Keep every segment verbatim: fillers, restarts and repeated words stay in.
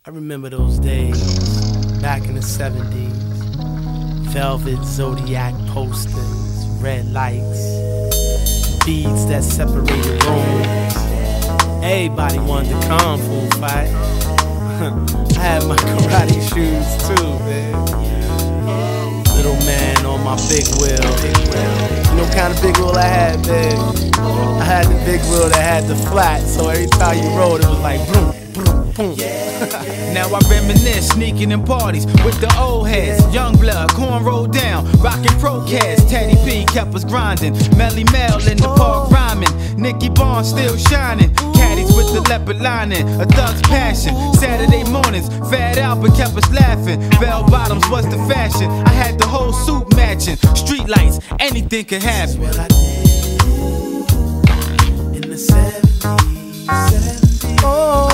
I remember those days back in the seventies. Velvet Zodiac posters, red lights, beads that separated rooms. Everybody wanted the kung fu fight. I had my karate shoes too, man. Little man on my big wheel. You know what kind of big wheel I had, man? I had the big wheel that had the flat, so every time you rode it was like boom, boom, boom. Now I reminisce, sneaking in parties with the old heads. Young blood, corn rolled down, rockin' pro-cats. Teddy P kept us grinding. Melly Mel in the park rhyming. Nicky Barnes still shining. Caddies with the leopard lining. A thug's passion. Saturday mornings, Fat Albert kept us laughing. Bell bottoms was the fashion. I had the whole suit matching. Street lights, anything could happen. That's what I did in the seventies. Oh.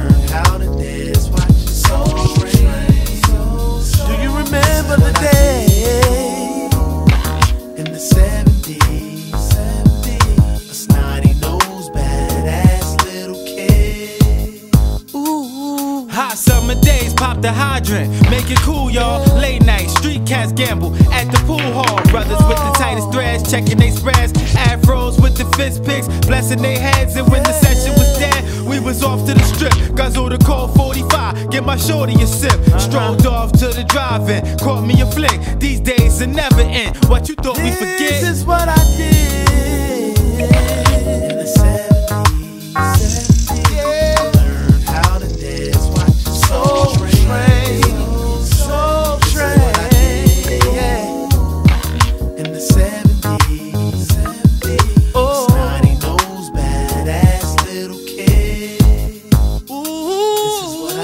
Remember the day in the seventies, a snotty-nosed, badass little kid. Ooh. Hot summer days, pop the hydrant, make it cool, y'all. Late night, street cats gamble at the pool hall. Brothers with the tightest threads, checking they spreads. Afros with the fist picks, blessing their heads. And when the session was dead, we was off to the strip. Guzzle the cold forty-five, get my shorty a sip. Strolled off to the drive-in, caught me a flick. These days will never end. What you thought we forget? This is what I did in the seventies. Yeah. I learned how to dance, watch the Soul Train. Soul Train. Yeah. In the seventies. Oh. Snotty-nosed, badass little kid. Ooh. This is what I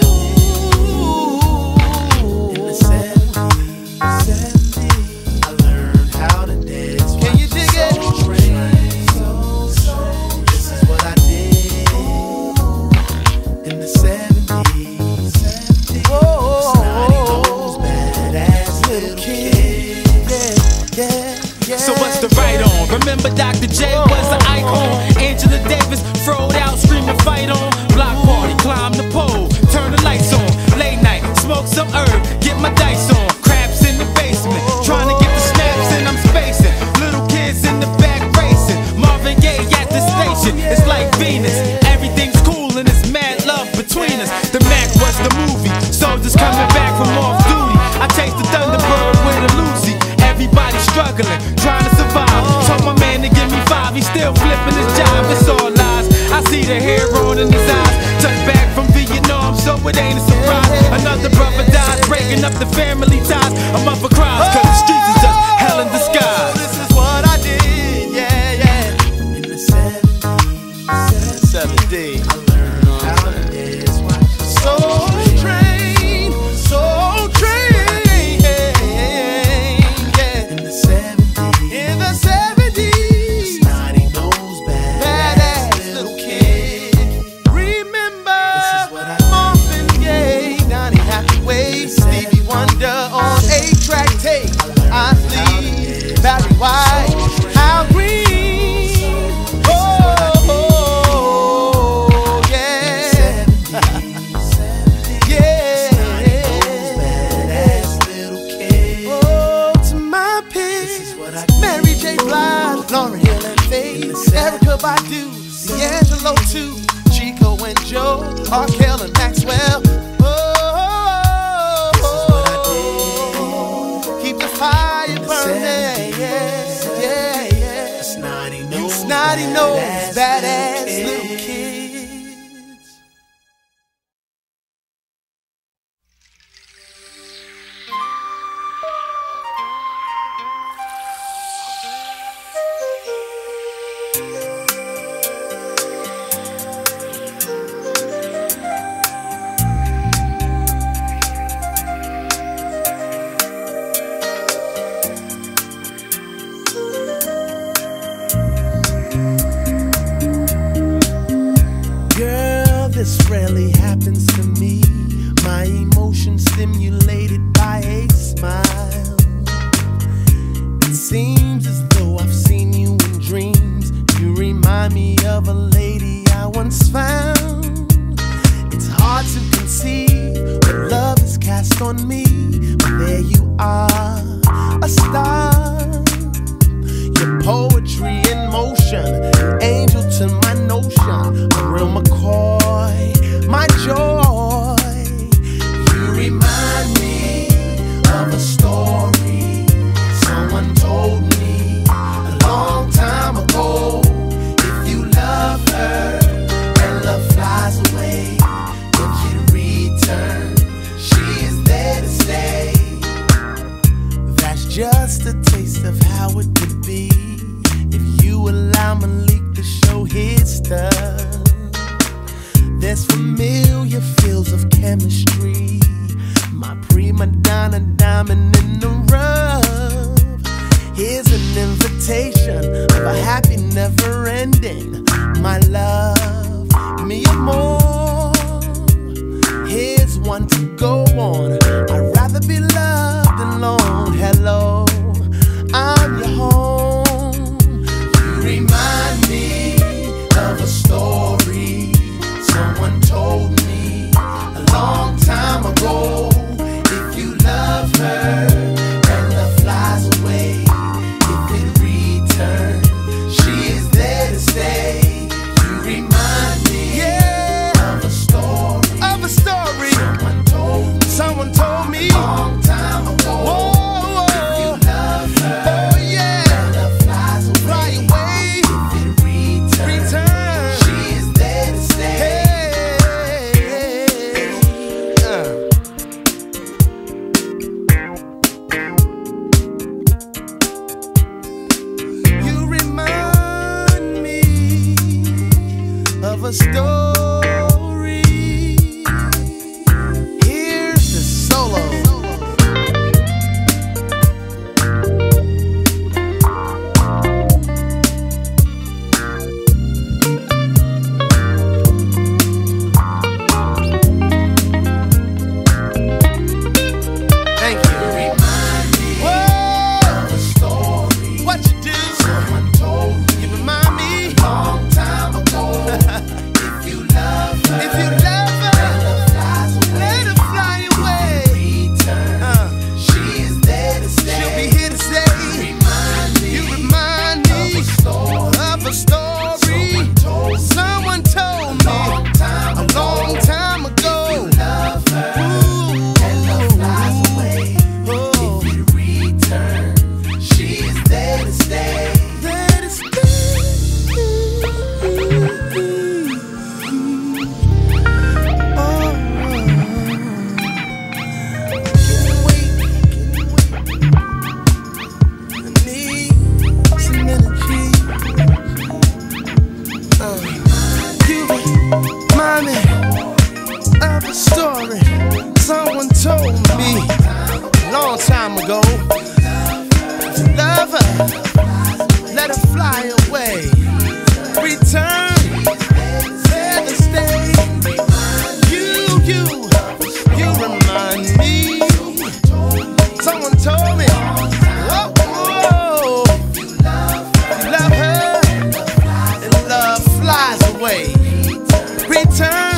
did in the seventies. I learned how to dance. Can you dig it? This is what I did in the seventies. Whoa. Snotty-nosed, badass little kid. Yeah, yeah, yeah. So what's the right on? Remember Doctor J was an icon. Angela Davis throwed out, screaming fight on. Block party, climb the pole, turn the lights on. Late night, smoke some herb, get my dice on. Craps in the basement, trying to get the snaps and I'm spacing. Little kids in the back racing. Marvin Gaye at the station, it's like Venus. Everything's cool and it's mad love between us. The Mac was the movie, soldiers coming back from off duty. I taste the Thunderbird with a Lucy. Everybody struggling, trying to survive. Told my man to give me five, he's still flipping his job. It's all lies. I see the hair on in his eyes. Touch back from Vietnam, so it ain't a surprise. Another brother dies, breaking up the family ties. A mother cries, cause the streets is just hell in disguise. This is what I did, yeah, yeah. In the seventies. seventies. I learned how to dance, watch the Soul Train. Soul Train. Yeah. In the seventies. In the seventies. Snotty-nosed, badass little kid. Remember, this is what I Marvin Gaye, Donny Hathaway, Stevie Wonder on eight-track tape. I Sleep, Barry White, Al Green. Oh, oh, yeah. Yeah. Oh, to my pick, Mary J. Blige, Lauryn Hill and Faith, Erykah Badu, D'Angelo too, Chico and Joe, R. Kelly and Maxwell. Oh, keep the fire burning, yeah, yeah, yeah. You snotty-nosed, badass little kid. focused on me, but there you are, a star. Your poetry in motion, an angel to my notion, a real McCoy, my joy. You remind me of a story someone told me a long time ago. If you love her and love flies away, when she returns, she is there to stay. That's just a taste of how it could be if you allow Malik to show his stuff. There's familiar feels of chemistry, my prima donna diamond in the rough. Here's an invitation of a happy never ending, my love, me amor. Here's one to go on, I'd rather be loved alone. Hello, I'm your home. You remind me of a story someone told me a long time ago. If you love her and love flies away, if it returns, she is there to stay. You remind me, yeah, of a story, of a story someone told me, someone told me a long time ago. Whoa. A story. Here's the solo. Thank you. Remind me of a story. What you do? Someone told me. You remind me a long time ago. If you love her, if you love her, let her fly away. Return, uh, she is there to stay. She'll be here to stay. Remind me, you remind me of a story. Of a story. Someone told, someone told me a long time ago. A long time ago. If you love her, ooh, and love flies away. Oh. If you return, she is there to stay. There to stay. Story someone told me a long time ago. If you love her, let her fly away. Return, there to stay. You, you, you remind me. Someone told me, whoa, whoa. If you love her, and love flies away. Return.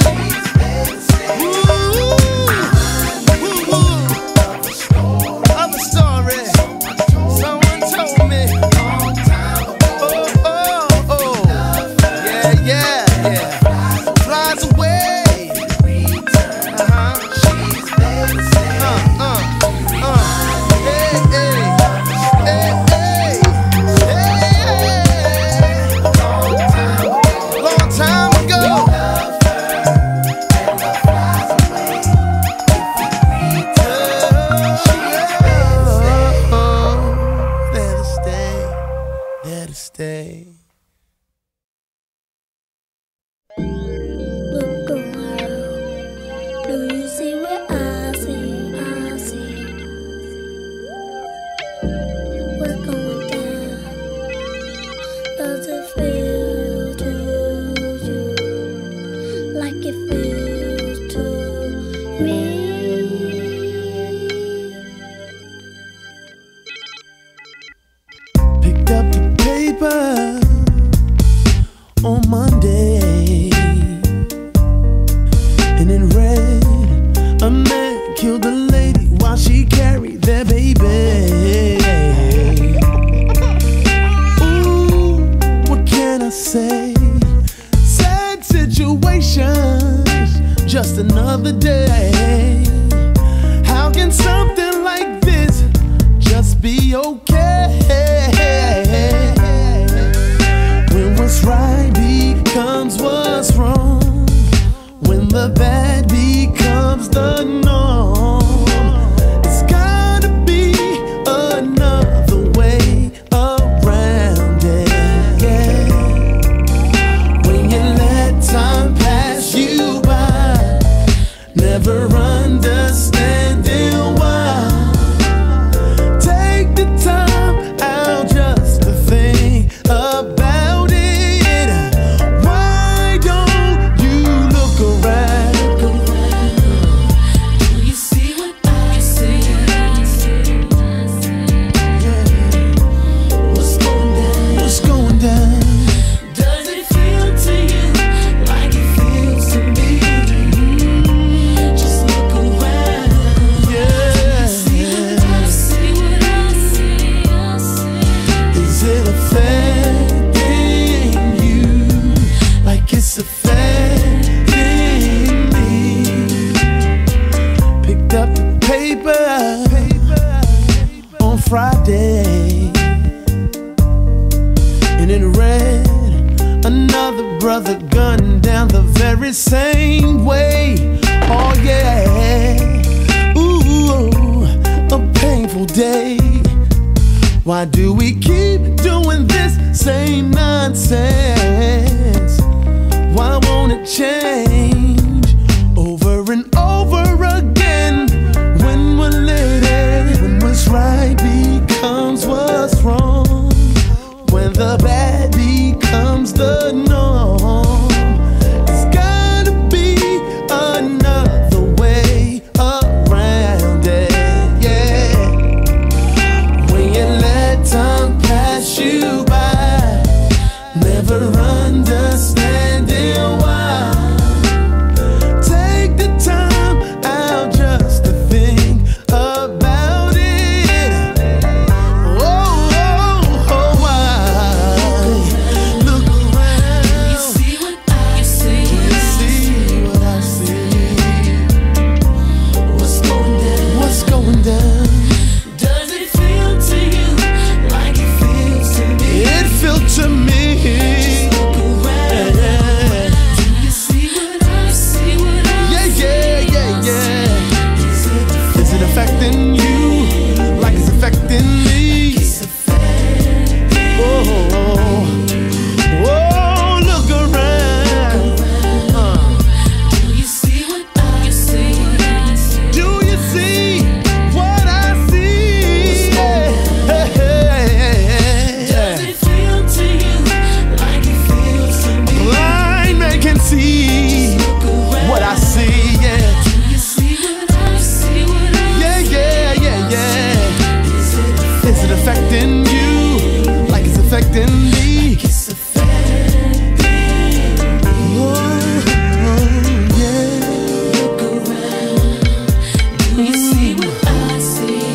On Monday, and in red, a man killed a lady. another day. How can something like this just be okay? When what's right becomes what's wrong, when the bad becomes the norm, it's gotta be another way around it, yeah. When you let time pass you by, never understanding why, take the time out just to think about it. Why don't you look around? Do you see what I see? Yeah. What's going down? What's going down? Does it feel to you like it feels to me? Just look around. Yeah. See what I see, what I see, I see. Is it affecting you like it's affecting me? Picked up the paper on Friday, and it read, another brother gunned down the very same way. Oh yeah, ooh, a painful day. Why do we keep doing this same nonsense? Why won't it change over and over again? When will it end? When what's right becomes what's wrong, when the bad becomes the norm, it's gotta be another way around it, yeah. When you let time pass you by, never understanding why, take the time out just to think about it. Oh, oh, oh, why? Look around. Do you see what I see? Do you see what I see? What's going down? What's going down? Does it feel to you like it feels to me? It felt to me. Look around. Do you see what I see, what I Yeah, see? yeah, yeah, yeah. Is it Is it affecting you like it's affecting me? It's affecting. Oh, oh, look around. Uh, Do you see what I see, what I see? do you see what I see? Hey, hey, Does hey. it feel to you like it feels to me? Blind man can see Look around. what I see, yeah. Do you see what I see, what I Yeah, yeah, yeah, yeah. Is it Is it affecting you like it's affecting me? It's affecting. Oh, oh, yeah. Look around. Do you see what I see?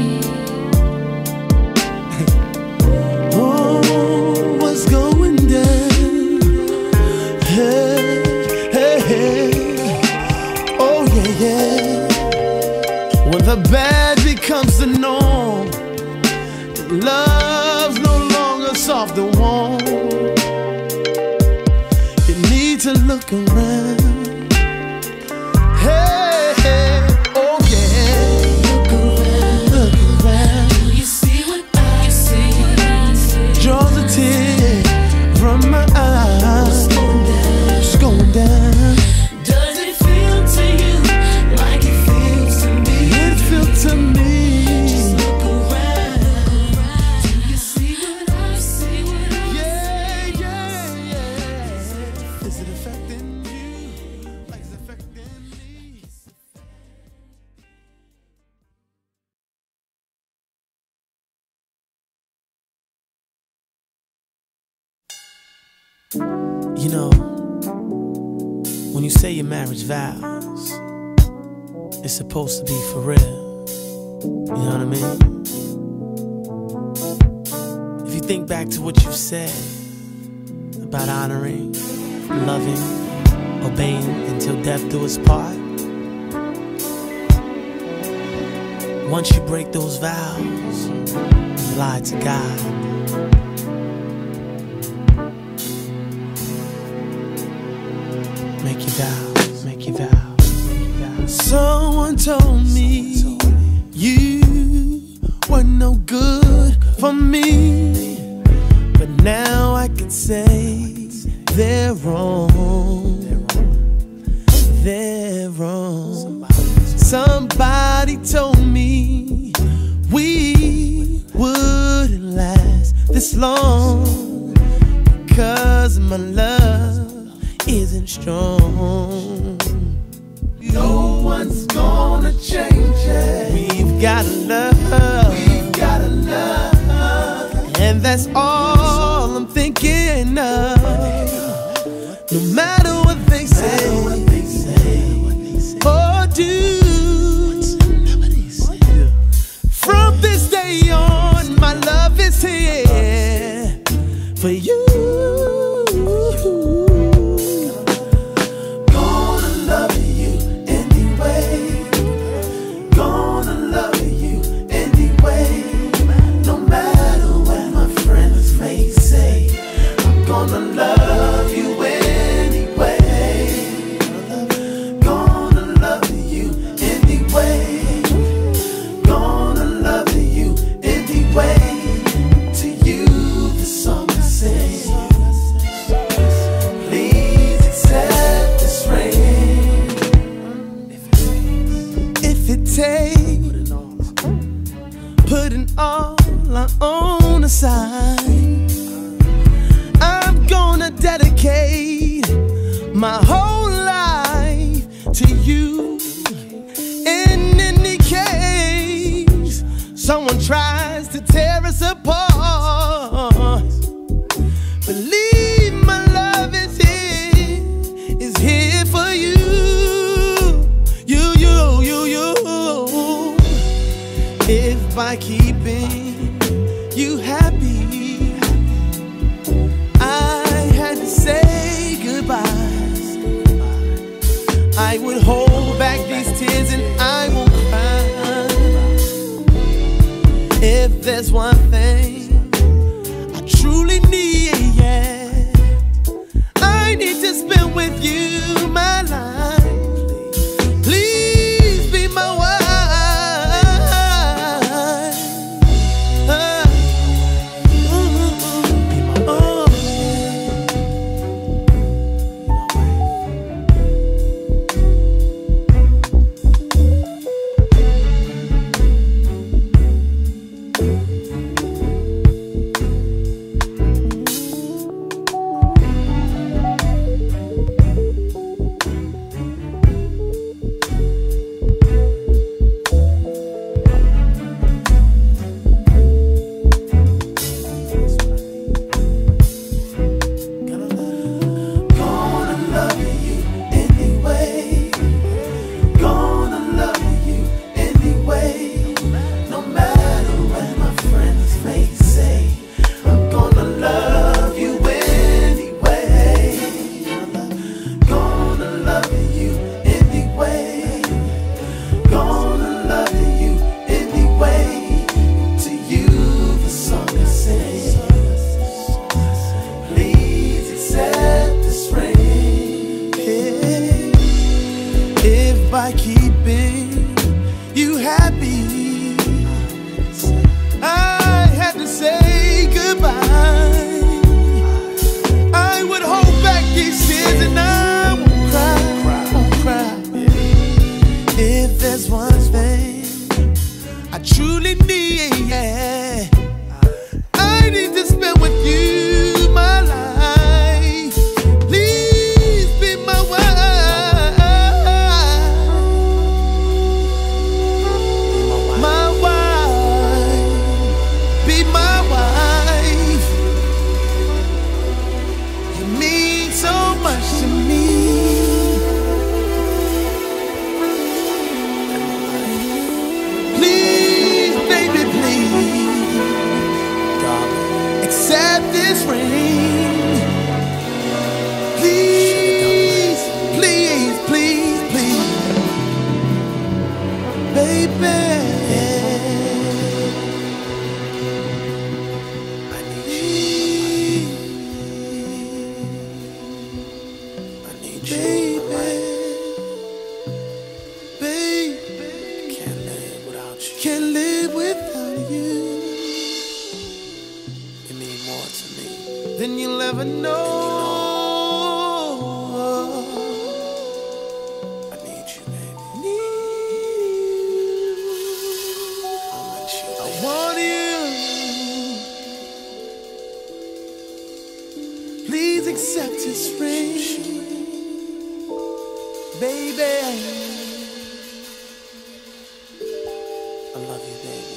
Oh, what's going down? Hey, hey, hey. Oh, yeah, yeah. When the bad becomes the norm, love's no longer soft and warm. You need to look around. Hey, hey. Oh, yeah. Look around. Look around. Do you see what I see, what I see? Draws a tear from my eyes. What's going down? It's going down. Does it feel to you like it feels to me? It felt to me. Look around. Do you see what I see, what I Yeah, yeah, yeah. Is it affecting you like it's affecting me? You know, when you say your marriage vows, it's supposed to be for real. You know what I mean? If you think back to what you said about honoring, loving, obeying until death do us part, Once you break those vows, you lie to God. Make your vows, make your vows, make your vows. Someone told me you were no good for me, but now I can say they're wrong. They're wrong. Somebody told me we wouldn't last this long because my love isn't strong. No one's gonna change it. We've got love. We've got love. And that's all I'm thinking of. No matter what they say, or do. From this day on, my love is here for you. Putting all I own aside, I'm gonna dedicate my whole life to you. In any case someone tries to tear us apart, believe my love is here, is here for you. You, you, you, you. If by keeping you happy I had to say goodbye, I would hold back these tears and I won't cry. If there's one thing I truly need, yeah, I need to spend with you my life. Please be my wife. By keeping you happy, I had to say goodbye. I would hold back these tears and I won't cry, won't cry. If there's one thing I truly need, yeah, I need to spend with you my life. Please be my wife. Baby, can't live without you. You mean more to me than you'll ever know. I need you, baby. Need you. I want you, baby. I want you. Please accept his ring, baby. I love you, baby.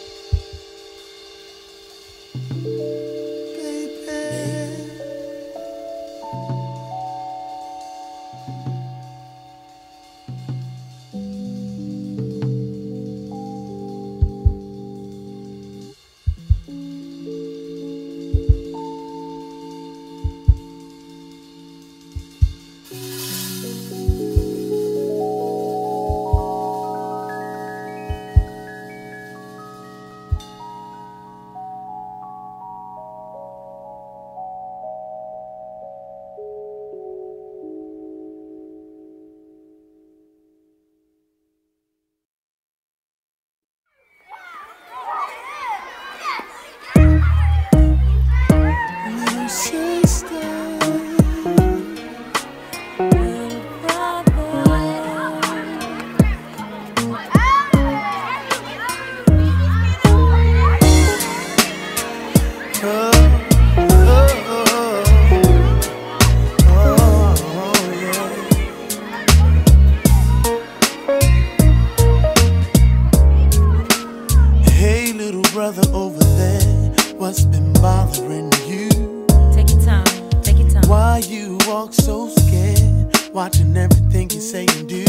Watching everything you say and do.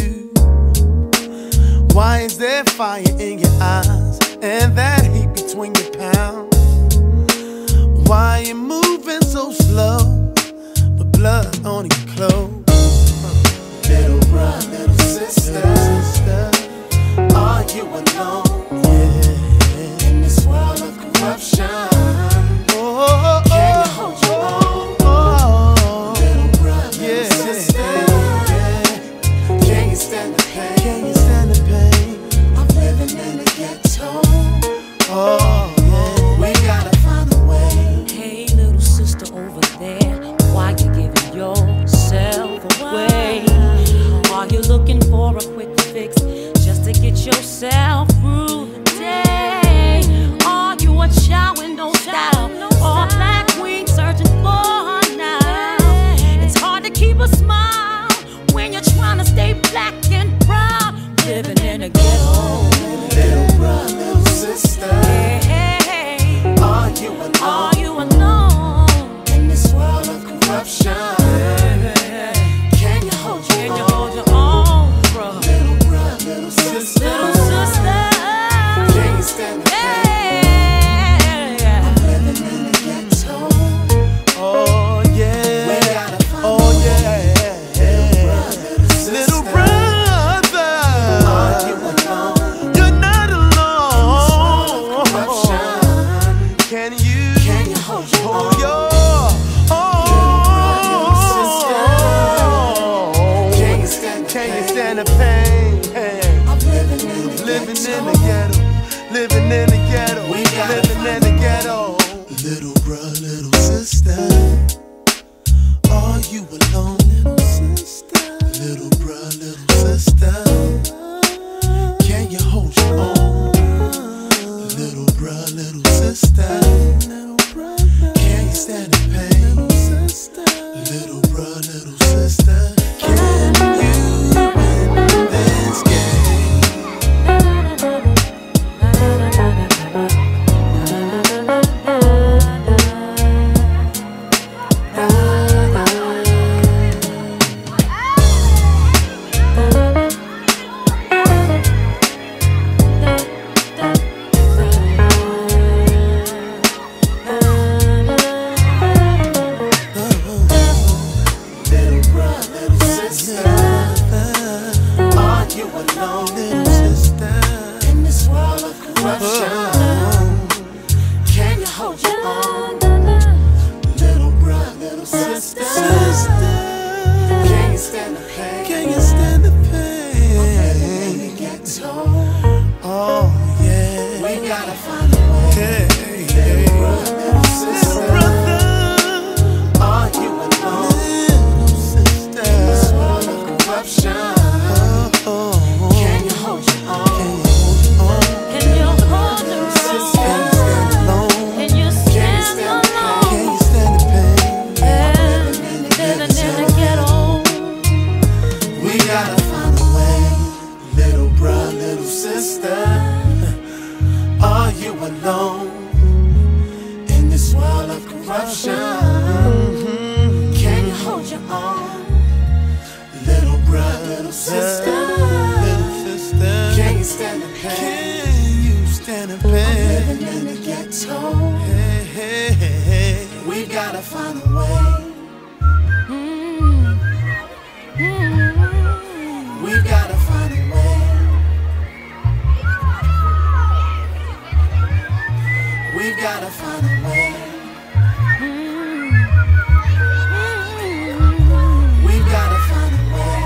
Why is there fire in your eyes and that heat between your pounds? Why you moving so slow, but blood on your clothes? Little brother, little sister, sister, are you alone? Yeah, in this world of corruption. Oh, can you hold your own? Stand the pain. Can you stand the pain? I'm living in a ghetto. Oh, yeah. We gotta find a way. Hey, little sister over there, why you giving yourself away? Are you looking for a quick fix just to get yourself through the day? Are you a child with no style or a black queen searching for now? It's hard to keep a smile when you're trying to stay black and proud, living in a ghetto. Little brother, little sister, hey, hey, hey. Are you alone? Are you alone in this world of corruption? Hey, can you hold your can own? you hold your own, bro? Little brother, little sister, little sister, can you stand the pain? Hey, I'm living in a ghetto. Oh yeah, we gotta find oh yeah. Little brother, are you alone? You're not alone. Can you, can you hold your hold your oh, can you stand the can you stand the pain? I'm living in the living in the ghetto, living in the ghetto, we living in the ghetto. Little brother, little sister, are you alone, little sister? Little brother, little sister, can you hold your own? Little brother, little sister, can you stand the pain? Little brother, little sister, can you win this game? Oh, yeah. little sister. Are you alone in this world of corruption? Mm-hmm. Can you hold your own? Little brother, little sister, little sister. Can you stand the pain? Can you stand the pain? I'm living in the ghetto. Hey, hey, hey, hey. We gotta find a way. Mm. Mm. We gotta find a way. We gotta find a way. Mm. Mm. We gotta find a way.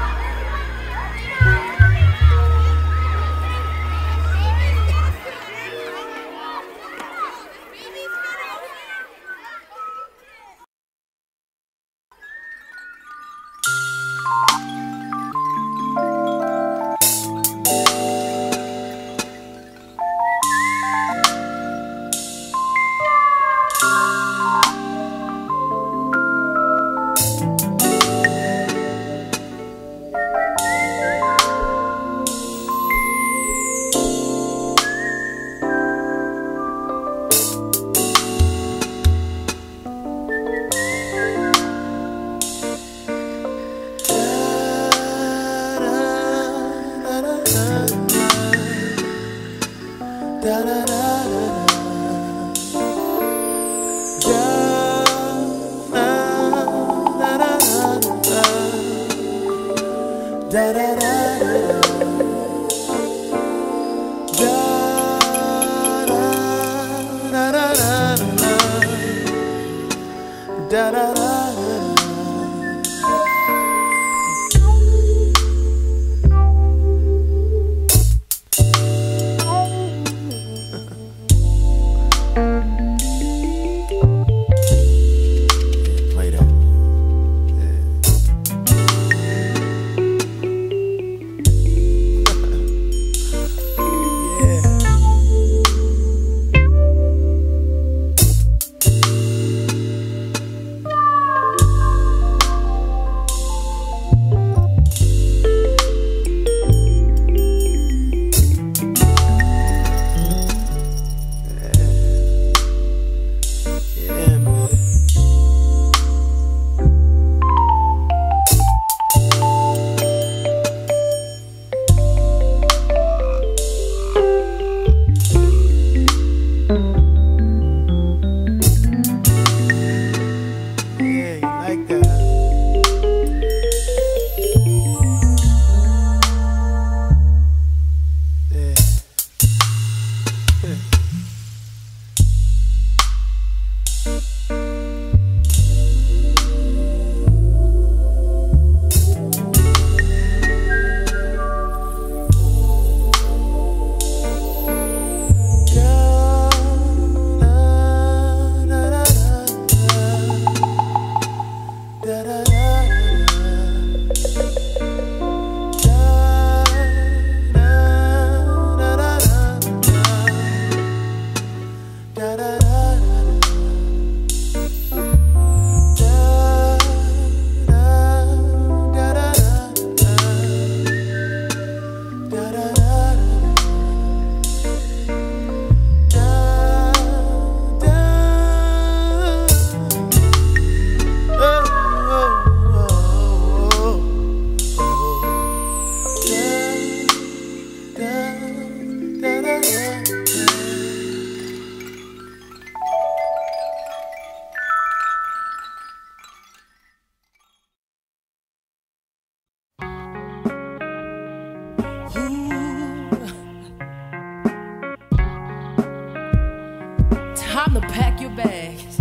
Time to pack your bags.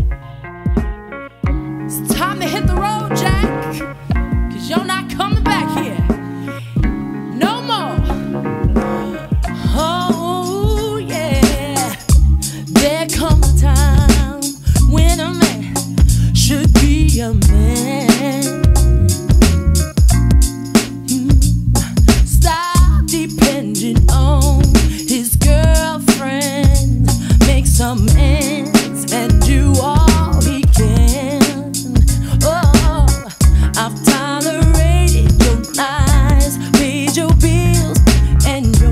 It's time to hit the road, Jack, 'cause you're not coming back here no more. Oh yeah, there comes a time when a man should be a man. Mm. Stop depending on his girlfriend. Make some ends and do all he can. Oh, I've tolerated your lies, paid your bills, and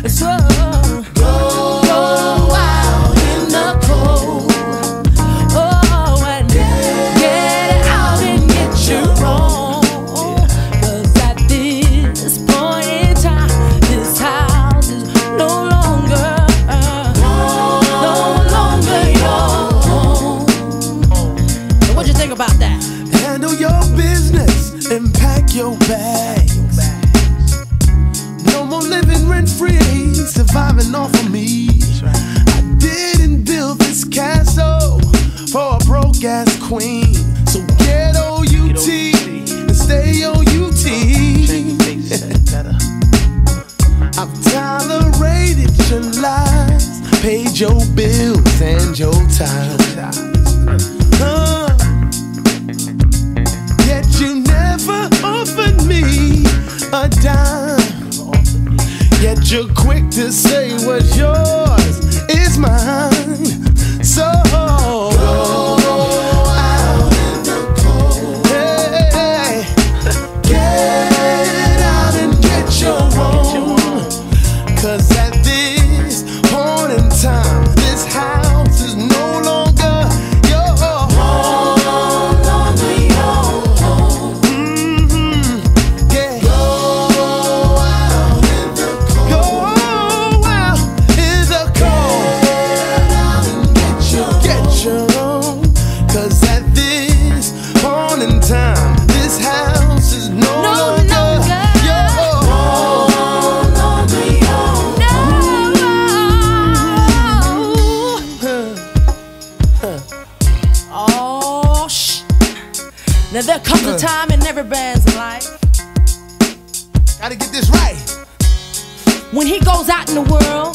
So go out in the cold. Oh, and get out and get your own. 'Cause at this point in time, this house is no longer, no longer your home. So what you think about that? Handle your business and pack your bags. No more living rent free, surviving off of me. I didn't build this castle for a broke ass queen. So get O U T and stay O U T. I've tolerated your lies, paid your bills and your time. Uh, yet you never offered me a dime. Yet you're quick to say what's yours is mine. So go out in the cold. Hey, get out and get your own. 'Cause at this point in time, this house is no longer your home. No longer your home. Mm-hmm. Yeah. Go out in the cold. Go out in the cold. Get out and get your get your own. 'Cause at this point in time, this house is no, No longer longer your home. No longer your Oh, shh. Now there comes a time in every band's life Gotta get this right. when he goes out in the world,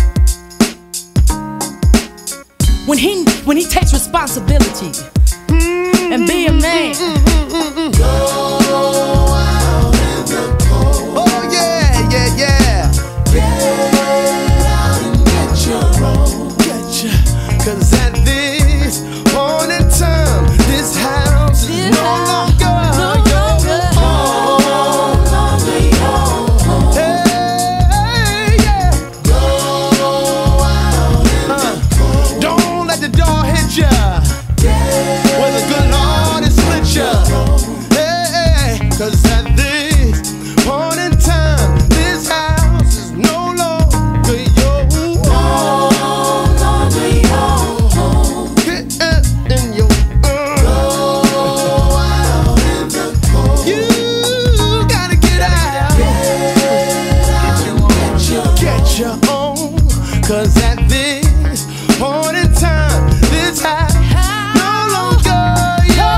when he when he takes responsibility and be a man. Go out in the cold. Oh yeah, yeah, yeah. Get out and get your own. Get ya. 'Cause at this point in time, this house is This no house longer no your longer home. No longer your home. Hey, yeah. Go out in the cold. Don't let the door hit ya. Where the good Lord has split ya. Hey, hey, 'cause at this point in time, this house is no longer your home. No longer your home. Get up in your uh. Go out in the cold. You gotta get out. Get out and get your get your own. 'Cause at this point in time, this house no longer your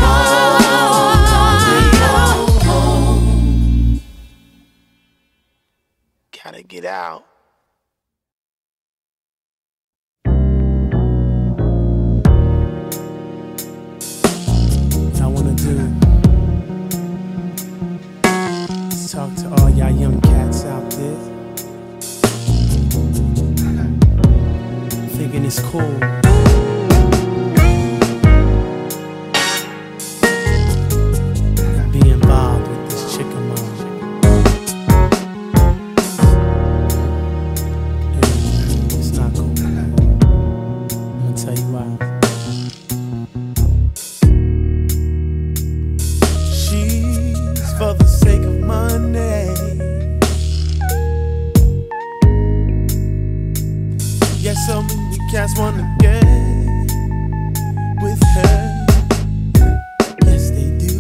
home. Gotta get out. I wanna do is talk to all y'all young cats out there, thinking it's cool. Be involved with this chick of mine. And it's not cool. I'm gonna tell you why. She's for the sake of money. Yes, so many cats wanna get with her. Yes, they do.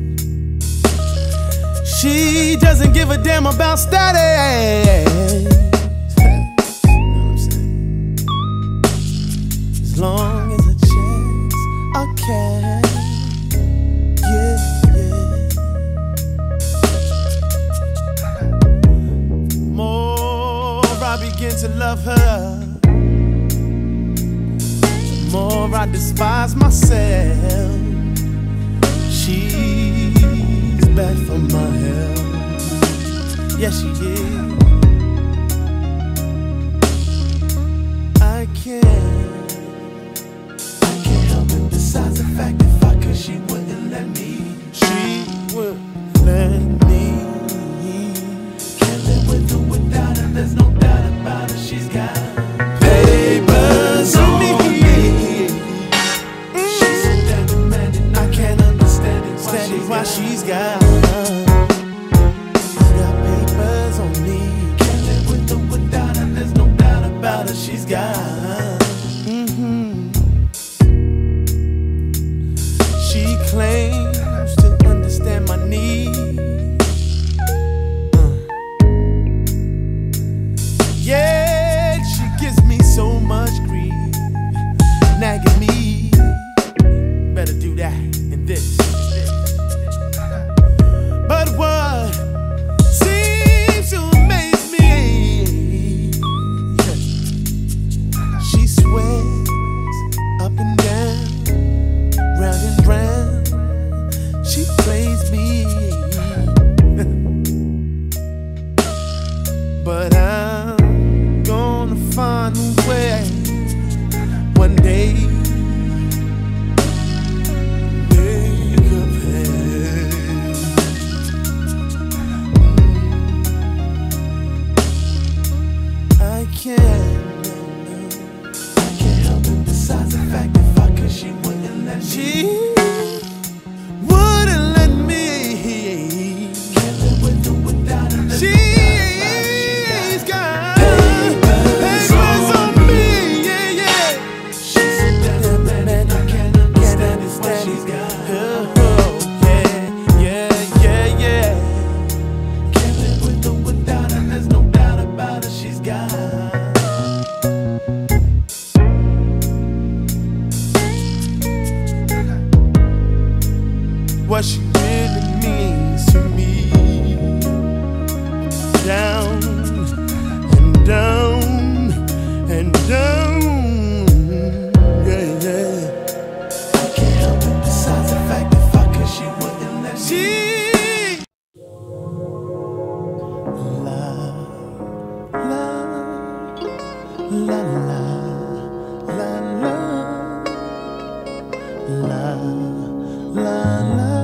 She doesn't give a damn about status. You know what I'm saying? As long as the checks are cash. Yeah, yeah. The more I begin to love her, the more I despise myself. She's bad for my health. Yes, she is. I can't, I can't help it. Besides the fact, if I could, she wouldn't let me. She wouldn't let me. Can't live with her without her. There's no doubt. she's got. Mm-hmm. She claims to understand my needs. Uh. Yeah, she gives me so much grief, nagging me. Better do that and this. But what seems to amaze me, she swears up and down, round and round, she plays me. But I'm gonna find a way one day. I can't, I can't help it. Besides the fact, if I could, she wouldn't let me. She wouldn't let me. Can't live with her without her. She's got papers on me, yeah, yeah. She's a damn man, I can't understand it. What she's got. Oh, yeah, yeah, yeah, yeah. Can't live with her without her. There's no doubt about her. She's got. What she really means to me. Down and down and down. Yeah, yeah. I can't help it. Besides the fact, if I could, she wouldn't let me. She love, love, la la, la la, la la la.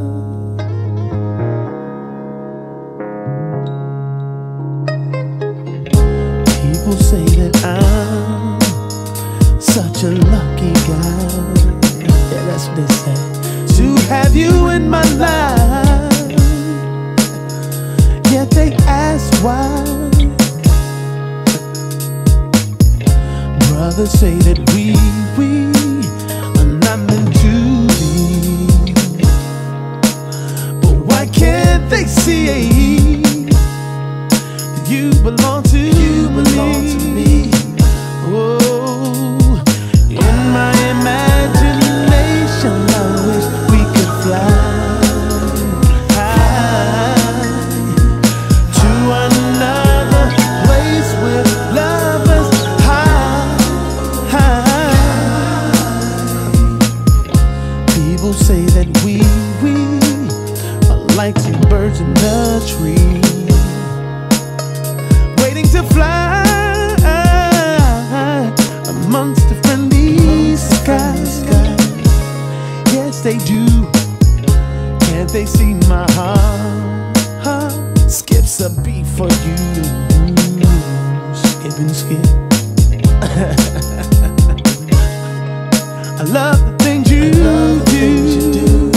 People say that I'm such a lucky guy. Yeah, that's what they say. To have you in my life. Yet they ask why. Brothers say that we, we are not meant to be. But why can't they see that you belong to you belong me? To me. Oh, in my imagination, I wish we could fly high to another place with lovers high, high. People say that we, we are like two birds in the tree, waiting to fly amongst the friendly skies. Yes, they do. Can't they see my heart, heart skips a beat for you? Skip and skip. I love the things you, the do. Things you do.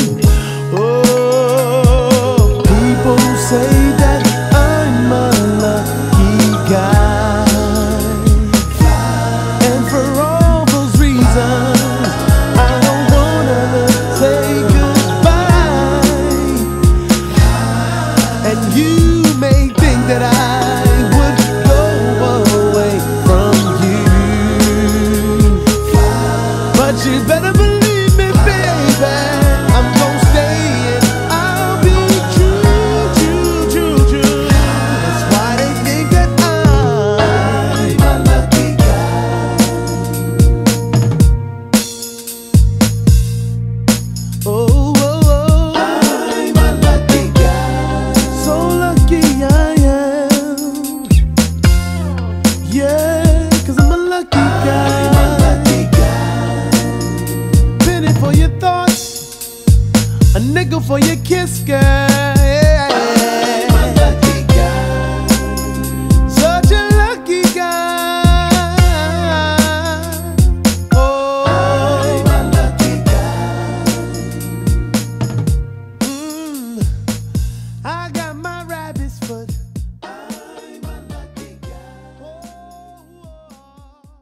Oh, people say that I'm a lucky guy, and for all those reasons I don't wanna say goodbye. And you may think that I would go away from you, but you better believe me, baby, I'm gonna stay and I'll be true, true, true, true. That's why they think that I'm a lucky guy. Oh, oh, oh. I'm a lucky guy. So lucky I am. Yeah, 'cause I'm a lucky guy. I'm a lucky guy. Penny for your thoughts, a nickel for your kiss, girl. Yeah. I'm a lucky guy. Such a lucky guy. Oh, I'm a lucky guy. Mm, I got my rabbit's foot. I'm a lucky guy. Oh, oh.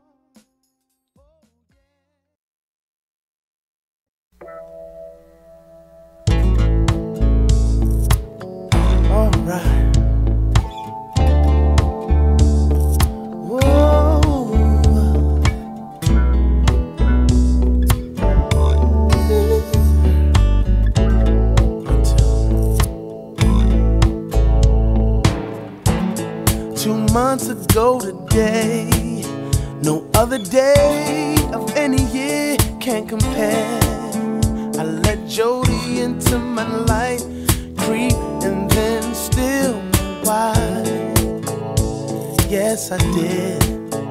go today. No other day of any year can compare. I let Jody into my life, creep and then still wide. Yes, I did.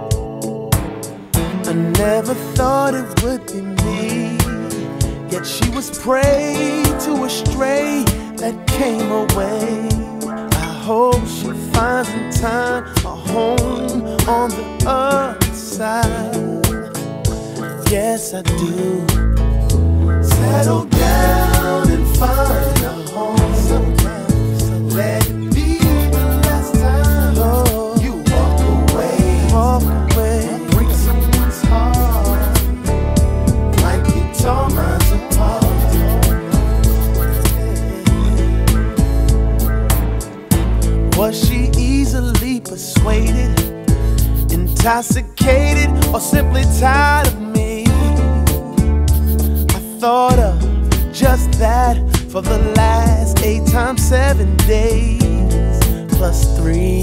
I never thought it would be me, yet she was prey to a stray that came away. I hope she finds in time a home on the other side. Yes, I do. Settle down and find a home. Sometimes let it be the last time oh, you walk away. Walk away. Break someone's heart like you tore mine apart. Was she easily persuaded, intoxicated, or simply tired of me? I thought of just that for the last eight times seven days plus three.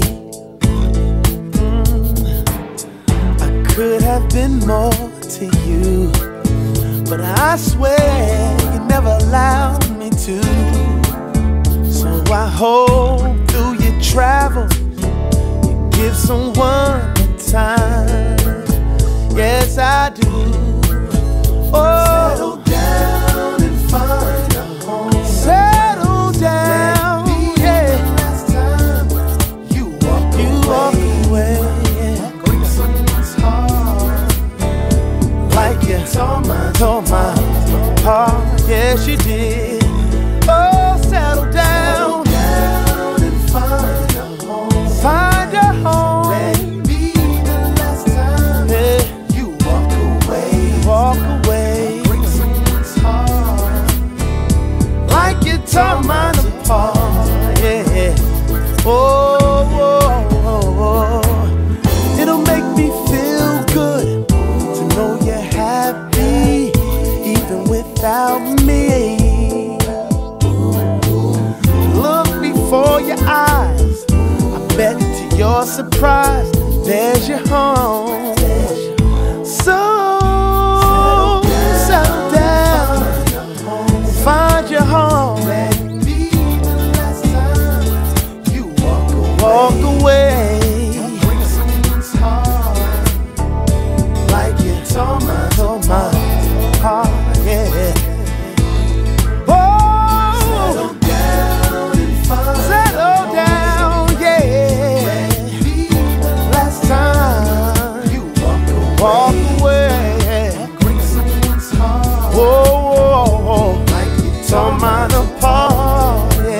Mm. I could have been more to you, but I swear you never allowed me to. So I hope through your travels you give someone the time. Yes, I do. Oh, settle down and find a home. Settle down, yeah. The last time you walk you away, walk away. Break someone's heart like you tore mine, tore mine apart. Yeah, she did. Oh, settle down, settle down and find a home. Find a home. Let it be the last time yeah. you walk away, walk away. Tore mine apart, yeah. Oh, oh, oh, oh. It'll make me feel good to know you're happy, even without me. Look before your eyes. I bet to your surprise, there's your home. So settle down, find your home. Walk away. Break someone's heart like you tore mine, tore mine heart, yeah. Oh, settle down and find settle down, yeah. Last time you walk away, walk away. Break someone's heart. Whoa, whoa, whoa, like you tore mine apart, yeah.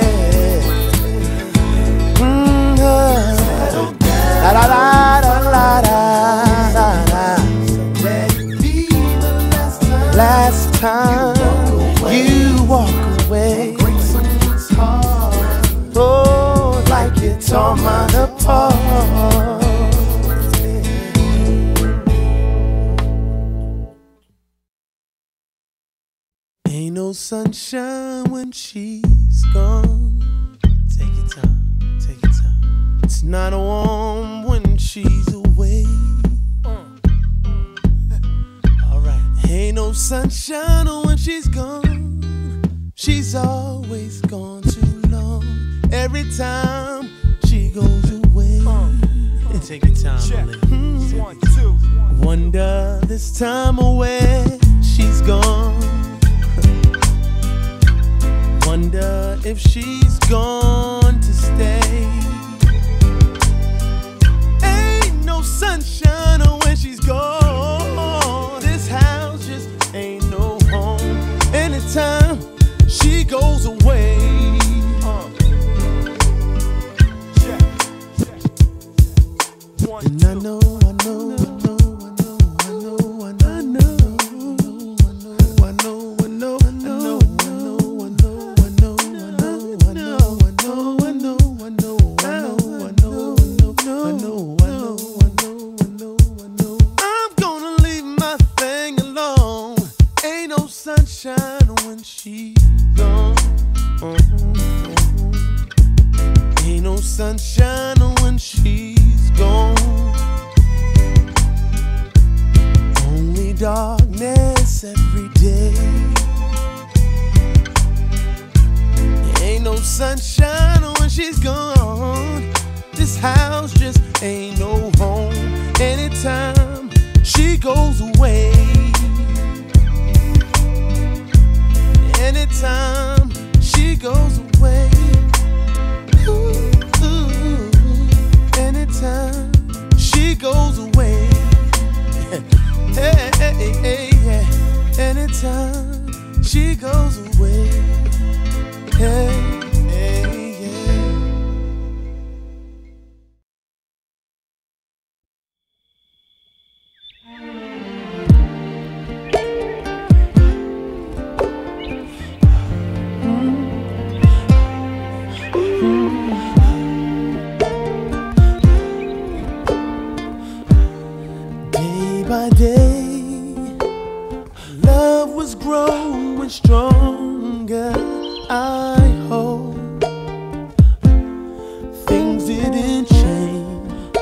La la la la la la la. Let it be the last time. Last time you walk away. Break someone's heart. Oh, like you tore mine apart. Ain't no sunshine when she's gone. Take your time, take your time. It's not warm when she's away. Alright. Ain't no sunshine when she's gone. She's always gone too long. Every time she goes away. Take your time, Malik. Mm. One, two. Wonder this time where she's gone. Wonder if she's gone to stay. Sunshine when she's gone. This house just ain't no home. Anytime she goes away. Uh. Yeah. Yeah. One, and I know, I know, I know, I know, I know, I know, I know, I know, I know, I know, I know, I know, I know, I know, I know, I know. Sunshine when she's gone. Uh-huh. Ain't no sunshine when she's gone. sunshine when she's gone. This house just ain't no home. Anytime she goes away, anytime she goes away, ooh, ooh, anytime she goes away, hey, hey, hey, hey, anytime she goes away, hey, hey, yeah. Day by day, love was growing stronger. I hope things didn't change.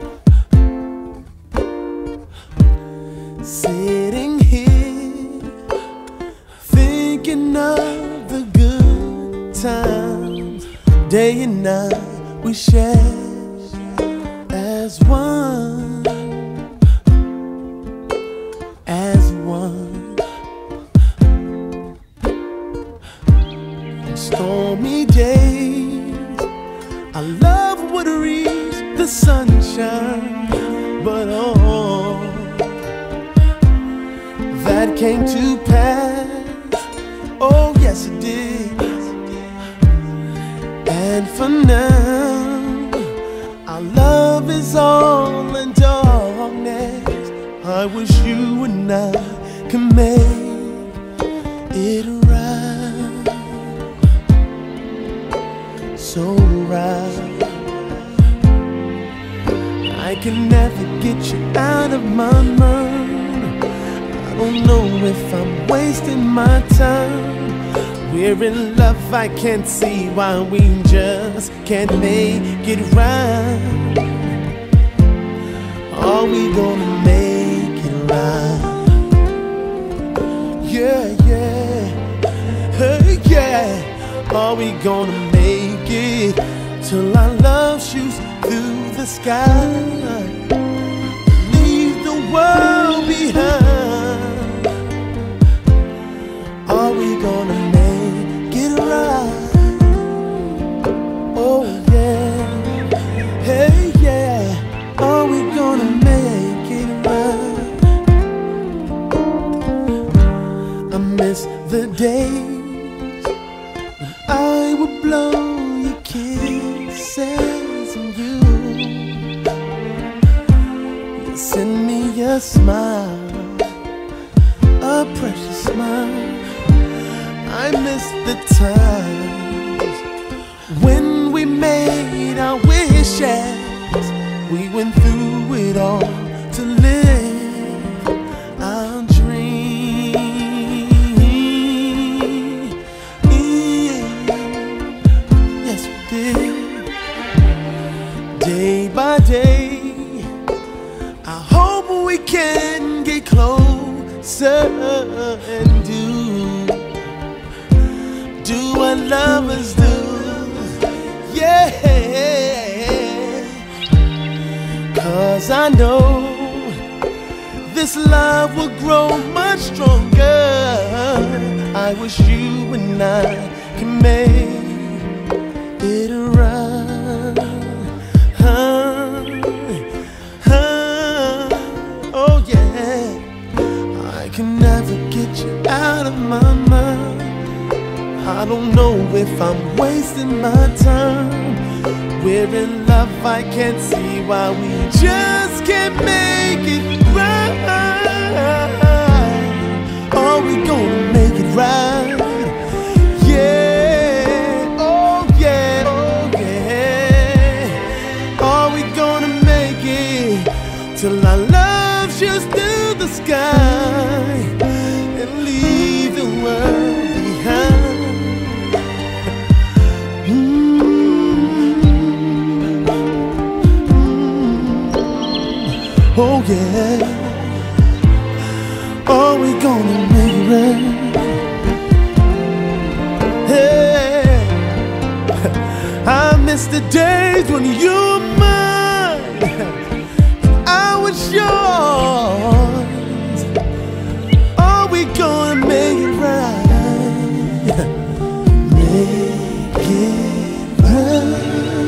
Sitting here thinking of the good times, day and night we shared as one, as one. Stormy days, our love would reach the sunshine, but oh, that came to pass. Oh yes it did. And for now, our love is all in darkness. I wish you and I could make it right, so right. I can never get you out of my mind. I don't know if I'm wasting my time. We're in love, I can't see why we just can't make it right. Are we gonna make it right? Yeah, yeah, hey, yeah. Are we gonna make it till our love shoots through the sky? Leave the world behind. Are we gonna make it right? Oh yeah, hey yeah. Are we gonna make it right? I miss the days when I would blow your kisses and you, you send me a smile, a precious smile. I miss the times when we made our wishes. We went through it all to live our dream. Yes, we did. Day by day, I hope we can get closer and do do what lovers do. Yeah, 'cause I know this love will grow much stronger. I wish you and I can make it right. Huh, huh, oh yeah. I can never get you out of my mind. I don't know if I'm wasting my time. We're in love, I can't see why we just can't make it right. Are we gonna make it right? Yeah, oh yeah, oh yeah. Are we gonna make it till our love shoots through the sky and leave the world behind? Oh yeah, are we gonna make it right? Hey, miss the days when you were mine, I was yours. Are we gonna make it right? Make it right.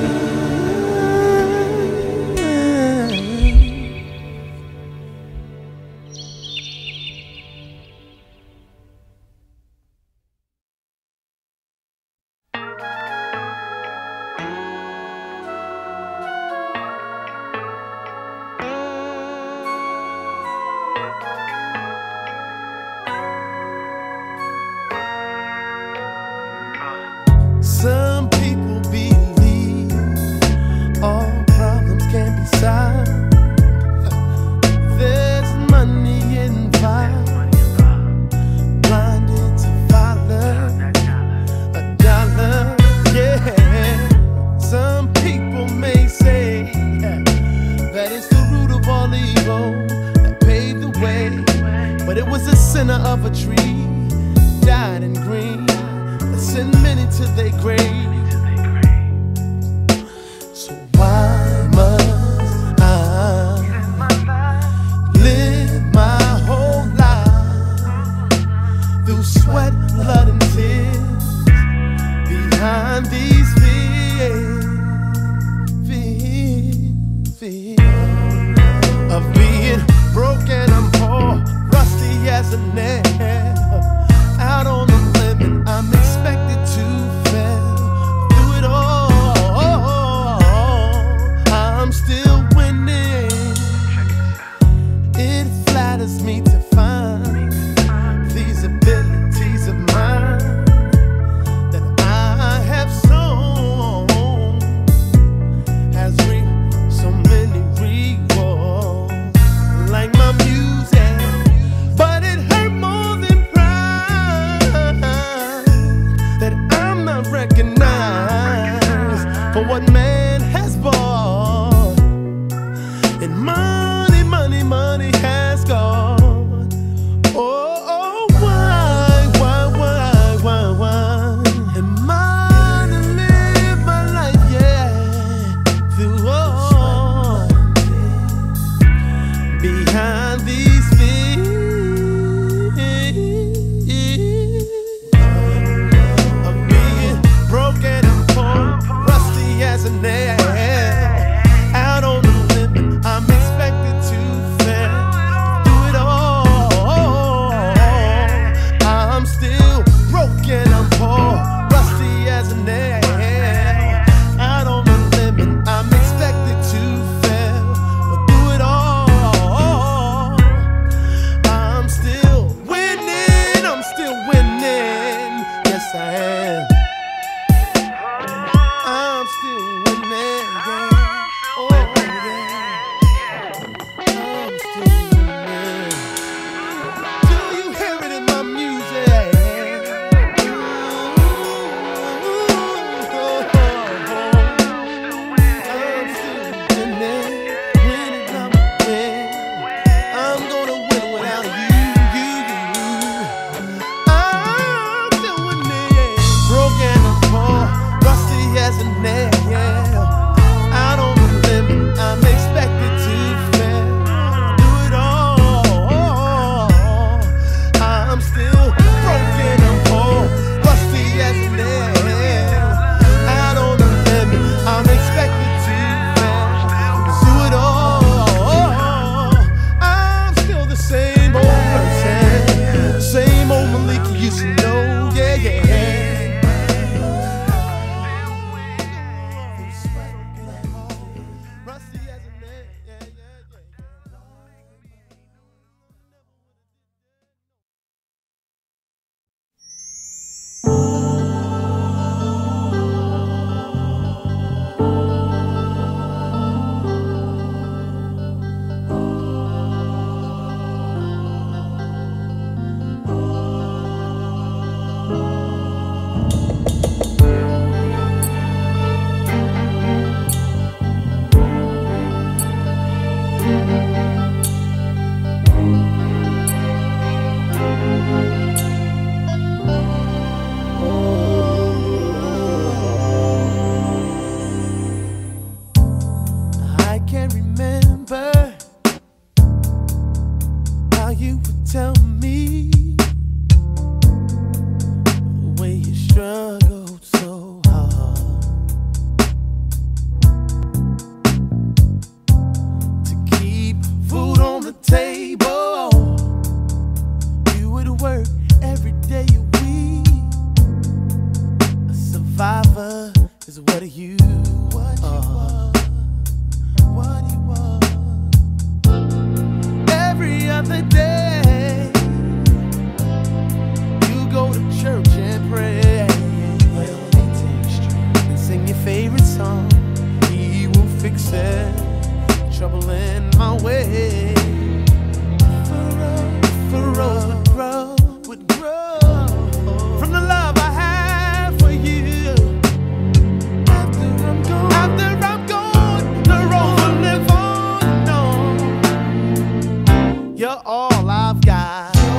Some people believe all problems can be solved. There's money involved, blinded to follow a dollar, yeah. Some people may say that it's the root of all evil that paved the way, but it was the center of a tree, dyed in green, send many to their grave. So why must I live my whole life through sweat, blood, and tears behind these fears, fears, fears of being broken? I'm poor, rusty as a nail, out on the limit. I'm expected to fail through it all. I'm still winning. It flatters me to find these abilities of mine that I have sown has reaped so many rewards, like my music. But it hurt more than that I'm not recognized for what man has bought, and money, money, money has gone. Oh, oh, why, why, why, why, why am I to live my life, yeah, through all behind these fears of being broken and poor, rusty as a nail, out on the limit. I'm expected to fail you would tell me the way you struggled so hard to keep food on the table. You would work every day a week. A survivor is what you what you are. What you are. Every other day, you go to church and pray, and sing your favorite song. He will fix it. Trouble in my way. Furrows would grow, would grow from the love I have for you. After I'm gone, after I'm gone, the rose will live on. No, you're all I've got. You're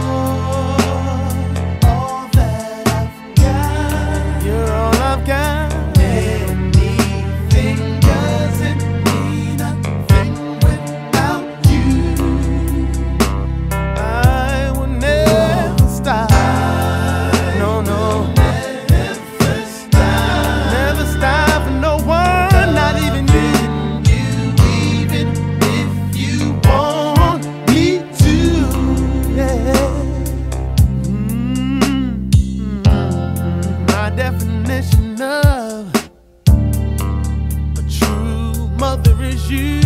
all that I've got. You're all I've got. Anything doesn't mean nothing without you. I will never stop. No, no, never stop. Never stop for no one, not even you. Even if you want me to, yeah. Mm-hmm. My definition of a true mother is you.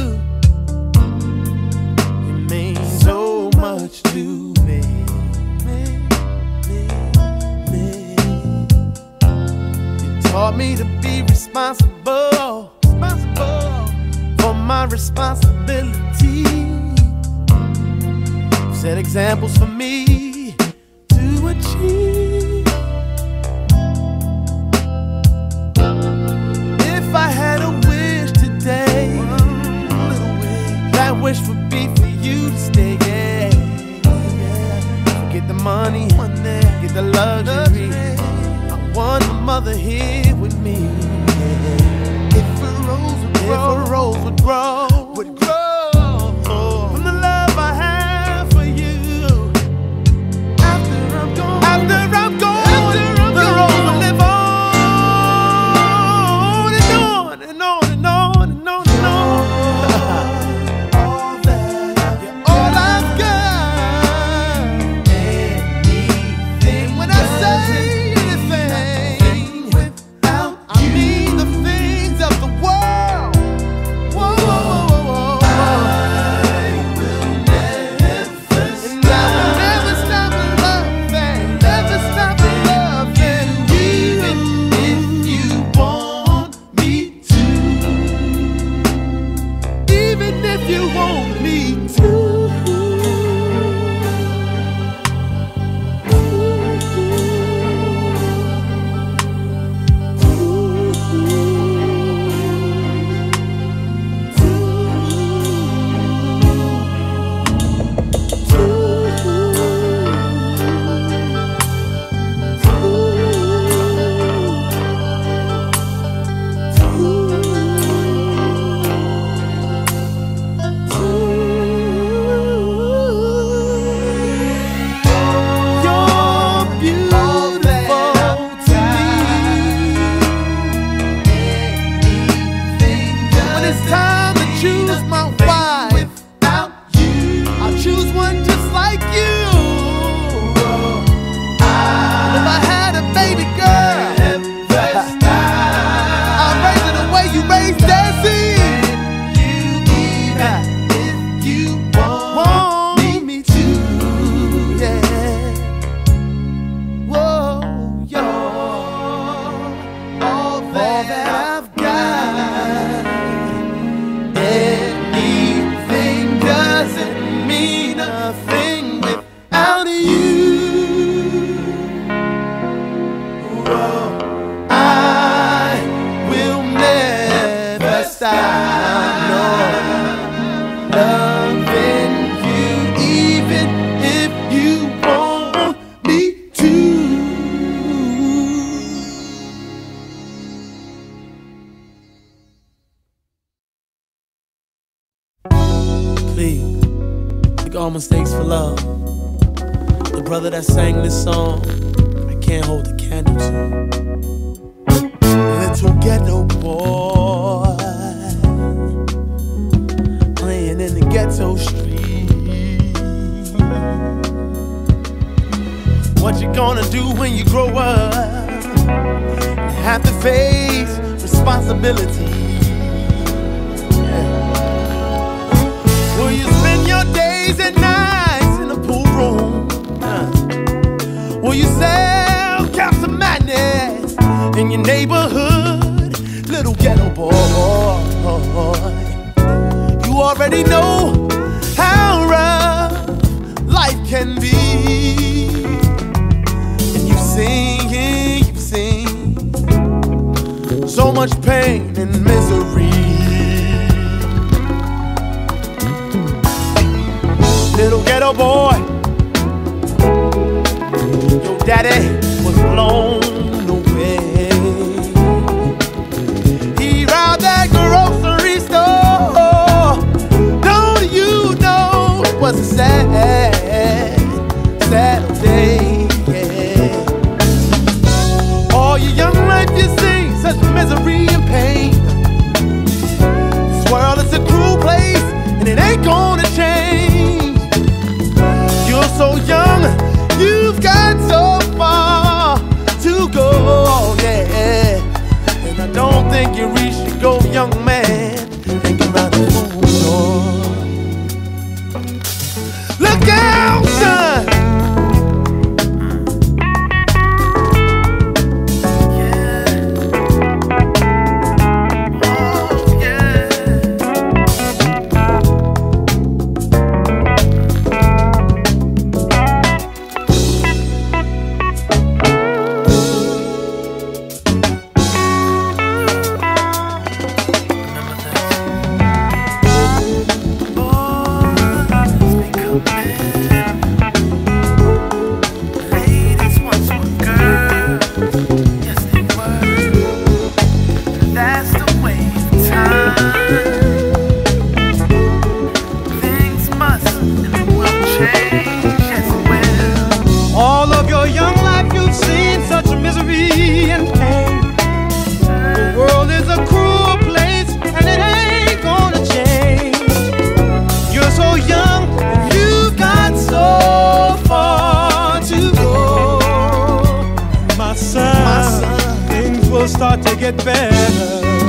You mean so much to me. Me, me, me. You taught me to be responsible, responsible for my responsibility. Set examples for me to achieve. If I had a wish today, that wish would be for you to stay. Yeah, yeah. Forget the money, get the luxury. I want a mother here with me. Yeah. If a rose would grow, if a rose would grow, would grow from the love I have for you. After I'm gone, after I'm gone, after I'm the gone, rose will live on and on and on and on and on and on. All that you're all I've got. Anything when I say anything without I mean the things of the world. Whoa, whoa, whoa, whoa, whoa. I will never stop. And I will never stop loving, never stop loving you. Even if you want me to. Even if you want me to. You're beautiful to me. When it's time to choose my wife, I'll choose one just like you. And if I had a baby girl, I'll raise her the way you raise Daisy. Even if you want me to, yeah. Whoa, you're all that I've got. Anything doesn't mean nothing without you. Whoa, I will never stop, no, loving you, even if you want me to. Please, take a all mistakes for love. The brother that sang this song, I can't hold a candle to. Little ghetto boy, playing in the ghetto street. What you gonna do when you grow up? Have to face responsibility. Will you spend your days and nights in a pool room? Uh, will you sell caps of madness in your neighborhood? Little ghetto boy, you already know how rough life can be. And you sing, you sing so much pain and misery. Little ghetto boy, your daddy was blown away. He robbed that grocery store. Don't you know it was a sad, sad day, yeah. All your young life you see such misery and pain. This world is a cruel place and it ain't gonna change. You're so young, you've got so far to go, yeah. And I don't think you really should go, young man, thinking about the food door. Look out, son! Start to get better.